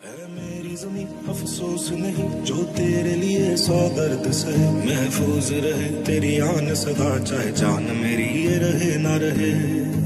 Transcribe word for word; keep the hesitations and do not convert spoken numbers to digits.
है मेरी ज़मीं अफसोस नहीं जो तेरे लिए सौ दर्द सहे, महफूज रहे तेरी आन सदा चाहे जान मेरी ये रहे ना रहे।